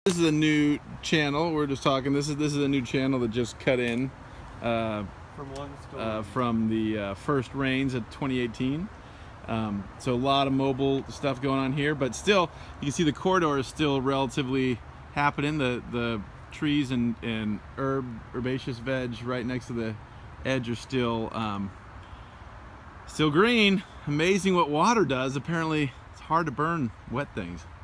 This is a new channel. We're just talking. This is a new channel that just cut in from the first rains of 2018. So a lot of mobile stuff going on here, but still, you can see the corridor is still relatively happening. The trees and herbaceous veg right next to the edge are still green. Amazing what water does. Apparently, it's hard to burn wet things.